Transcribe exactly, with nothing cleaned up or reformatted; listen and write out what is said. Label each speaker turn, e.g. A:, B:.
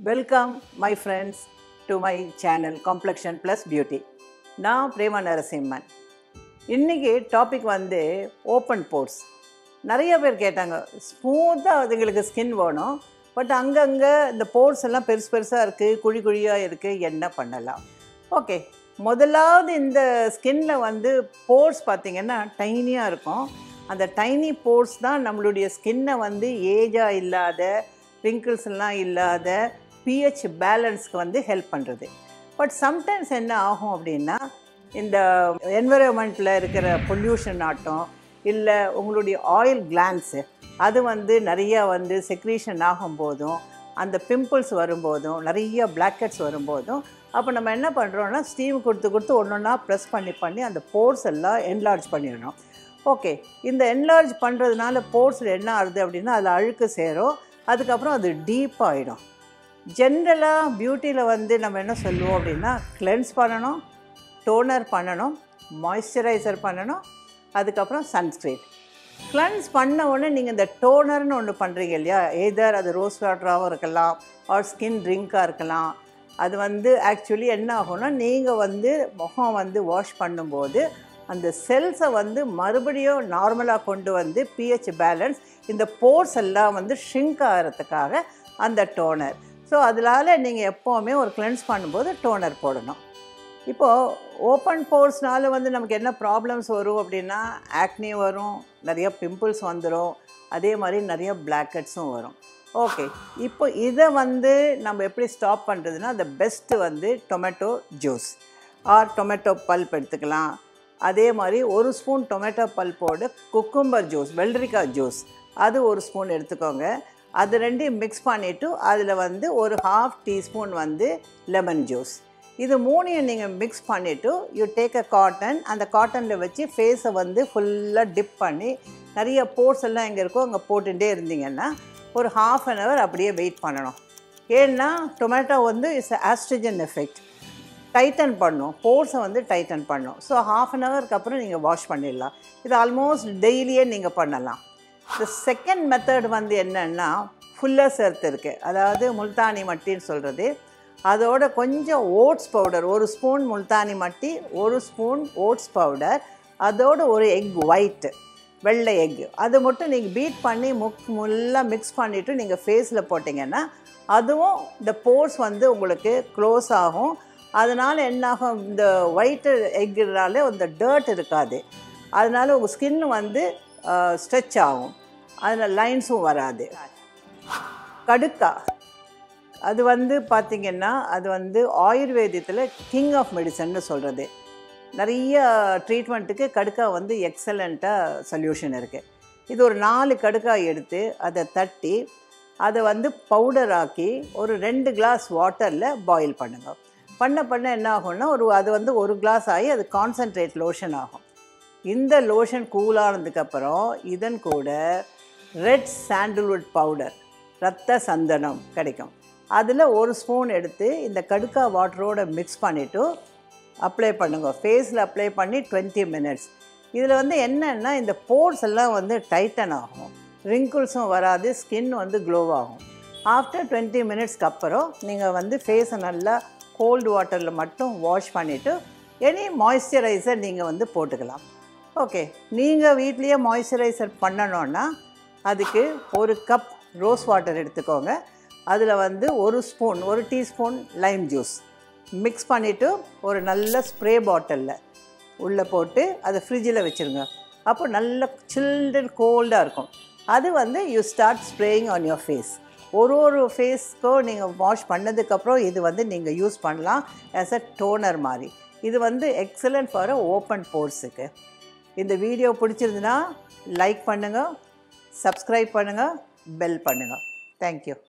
A: Welcome my friends to my channel Complexion Plus Beauty. நான் பிரேமா நரசிம்மன். இன்னைக்கு topic வந்து open force. நிறைய பேர் கேட்டாங்க, ஸ்மூத்தாக அதுங்களுக்கு ஸ்கின் வேணும், பட் அங்கங்கே இந்த போர்ஸ் எல்லாம் பெருசு பெருசாக இருக்குது, குழி குழியாக இருக்குது, என்ன பண்ணலாம்? ஓகே, முதலாவது இந்த ஸ்கின்னில் வந்து போர்ஸ் பார்த்திங்கன்னா டைனியாக இருக்கும். அந்த டைனி போர்ஸ் தான் நம்மளுடைய ஸ்கின்னை வந்து ஏஜாக இல்லாத, ரிங்கிள்ஸ்லாம் இல்லாத பிஹெச் பேலன்ஸ்க்கு வந்து ஹெல்ப் பண்ணுறது. பட் சம்டைம்ஸ் என்ன ஆகும் அப்படின்னா, இந்த என்விரான்மெண்ட்டில் இருக்கிற பொல்யூஷன் ஆட்டம், இல்லை உங்களுடைய ஆயில் கிளான்ஸு அது வந்து நிறையா வந்து செக்ரீஷன் ஆகும்போதும், அந்த பிம்பிள்ஸ் வரும்போதும், நிறைய பிளாக்கெட்ஸ் வரும்போதும், அப்போ நம்ம என்ன பண்ணுறோன்னா ஸ்டீம் கொடுத்து கொடுத்து ஒன்று ஒன்றா ப்ரெஸ் பண்ணி பண்ணி அந்த போர்ஸ் எல்லாம் என்லார்ஜ் பண்ணிடணும். ஓகே, இந்த என்லார்ஜ் பண்ணுறதுனால போர்ஸில் என்ன ஆகுது அப்படின்னா, அதில் அழுக்கு சேரும், அதுக்கப்புறம் அது டீப்பாகிடும். ஜென்ரலாக பியூட்டியில் வந்து நம்ம என்ன சொல்லுவோம் அப்படின்னா, கிளென்ஸ் பண்ணணும், டோனர் பண்ணணும், மாய்ஸ்சரைசர் பண்ணணும், அதுக்கப்புறம் சன்ஸ்க்ரீன். கிளென்ஸ் பண்ண உடனே நீங்கள் இந்த டோனர்னு ஒன்று பண்ணுறீங்க இல்லையா, எதர் அது ரோஸ் வாட்டராகவும் இருக்கலாம், ஆர் ஸ்கின் ட்ரிங்காக இருக்கலாம். அது வந்து ஆக்சுவலி என்ன ஆகும்னா, நீங்கள் வந்து முகம் வந்து வாஷ் பண்ணும்போது அந்த செல்ஸை வந்து மறுபடியும் நார்மலாக கொண்டு வந்து பிஹெச் பேலன்ஸ், இந்த போர்ஸ் எல்லாம் வந்து ஷ்ரிங்க் ஆகிறதுக்காக அந்த டோனர். ஸோ அதனால் நீங்கள் எப்போவுமே ஒரு கிளென்ஸ் பண்ணும்போது டோனர் போடணும். இப்போது ஓப்பன் போர்ஸ்னால வந்து நமக்கு என்ன ப்ராப்ளம்ஸ் வரும் அப்படின்னா, ஆக்னி வரும், நிறைய பிம்பிள்ஸ் வந்துடும், அதே மாதிரி நிறைய பிளாக்கெட்ஸும் வரும். ஓகே, இப்போ இதை வந்து நம்ம எப்படி ஸ்டாப் பண்ணுறதுன்னா, த பெஸ்ட்டு வந்து tomato juice or tomato pulp எடுத்துக்கலாம். அதே மாதிரி ஒரு ஸ்பூன் டொமேட்டோ பல்ப்போடு குக்கும்பர் ஜூஸ், வெள்ளரிக்காய் ஜூஸ் அது ஒரு ஸ்பூன் எடுத்துக்கோங்க. அது ரெண்டையும் மிக்ஸ் பண்ணிவிட்டு அதில் வந்து ஒரு ஹாஃப் டீஸ்பூன் வந்து லெமன் ஜூஸ், இது மூணையும் நீங்கள் மிக்ஸ் பண்ணிவிட்டு யூ டேக் அ காட்டன், அந்த காட்டனில் வச்சு ஃபேஸை வந்து ஃபுல்லாக டிப் பண்ணி நிறைய போர்ஸ் எல்லாம் எங்கே இருக்கோ அங்கே போட்டுகிட்டே இருந்தீங்கன்னா ஒரு ஹாஃப் அன் ஹவர் அப்படியே வெயிட் பண்ணணும். ஏன்னா டொமேட்டோ வந்து இட்ஸ் ஆஸ்ட்ரிஜன் எஃபெக்ட், டைட்டன் பண்ணும், போர்ஸை வந்து டைட்டன் பண்ணும். ஸோ ஹாஃப் அன் ஹவருக்கு அப்புறம் நீங்கள் வாஷ் பண்ணிடலாம். இது ஆல்மோஸ்ட் டெய்லியே நீங்கள் பண்ணலாம். இந்த செகண்ட் மெத்தட் வந்து என்னென்னா, ஃபுல்லர்ஸ் எர்த் இருக்குது, அதாவது முல்தானி மட்டின்னு சொல்கிறது. அதோட கொஞ்சம் ஓட்ஸ் பவுடர், ஒரு ஸ்பூன் முல்தானி மட்டி, ஒரு ஸ்பூன் ஓட்ஸ் பவுடர், அதோட ஒரு எக் ஒயிட்டு, வெள்ளை எக்கு, அது மட்டும் நீங்கள் பீட் பண்ணி முக் முல்லாக மிக்ஸ் பண்ணிவிட்டு நீங்கள் ஃபேஸில் போட்டிங்கன்னா அதுவும் இந்த போர்ஸ் வந்து உங்களுக்கு க்ளோஸ் ஆகும். அதனால் என்னாகும், இந்த ஒயிட்டு எக்குனால இந்த டர்ட் இருக்காது, அதனால் உங்கள் ஸ்கின் வந்து ஸ்ட்ரெச் ஆகும், அதில் லைன்ஸும் வராது. கடுக்கா அது வந்து பார்த்திங்கன்னா, அது வந்து ஆயுர்வேதத்தில் கிங் ஆஃப் மெடிசன்னு சொல்கிறது. நிறைய ட்ரீட்மெண்ட்டுக்கு கடுக்கா வந்து எக்ஸலண்ட்டாக சொல்யூஷன் இருக்குது. இது ஒரு நாலு கடுக்காய் எடுத்து அதை தட்டி அதை வந்து பவுடர் ஆக்கி ஒரு ரெண்டு கிளாஸ் வாட்டரில் பாயில் பண்ணுங்க. பண்ண பண்ண என்ன ஆகும்னா, ஒரு அது வந்து ஒரு கிளாஸ் ஆகி அது கான்சன்ட்ரேட் லோஷன் ஆகும். இந்த லோஷன் கூலானதுக்கப்புறம் இதன் கூட ரெட் சாண்டல்வுட் பவுடர், ரத்த சந்தனம் கிடைக்கும், அதில் ஒரு ஸ்பூன் எடுத்து இந்த கடுக்கா வாட்டரோடு மிக்ஸ் பண்ணிவிட்டு அப்ளை பண்ணுங்க. ஃபேஸில் அப்ளை பண்ணி டுவெண்ட்டி மினிட்ஸ். இதில் வந்து என்னென்னா, இந்த போர்ஸ் எல்லாம் வந்து டைட்டன் ஆகும், ரிங்கிள்ஸும் வராது, ஸ்கின் வந்து க்ளோ ஆகும். ஆஃப்டர் டுவெண்ட்டி மினிட்ஸ்க்கு அப்புறம் நீங்கள் வந்து ஃபேஸை நல்லா கோல்டு வாட்டரில் மட்டும் வாஷ் பண்ணிவிட்டு எனி மாய்ஸ்சரைசர் நீங்கள் வந்து போட்டுக்கலாம். ஓகே, நீங்கள் வீட்லேயே மாய்ஸ்சரைசர் பண்ணணுன்னா அதுக்கு ஒரு கப் ரோஸ் வாட்டர் எடுத்துக்கோங்க. அதில் வந்து ஒரு ஸ்பூன், ஒரு டீஸ்பூன் லைம் ஜூஸ் மிக்ஸ் பண்ணிவிட்டு ஒரு நல்ல ஸ்ப்ரே பாட்டிலில் உள்ளே போட்டு அதை ஃப்ரிட்ஜில் வச்சுருங்க. அப்போ நல்ல சில்டு கோல்டாக இருக்கும். அது வந்து you start spraying on your face. ஒரு ஒரு ஃபேஸ்க்கும் நீங்கள் வாஷ் பண்ணதுக்கப்புறம் இது வந்து நீங்கள் யூஸ் பண்ணலாம் ஆஸ் அ டோனர் மாதிரி. இது வந்து எக்ஸலண்ட் ஃபார் அ ஓப்பன் போர்ஸுக்கு. இந்த வீடியோ பிடிச்சிருந்துன்னா லைக் பண்ணுங்கள், சப்ஸ்கிரைப் பண்ணுங்கள், பெல் பண்ணுங்கள். தேங்க்யூ.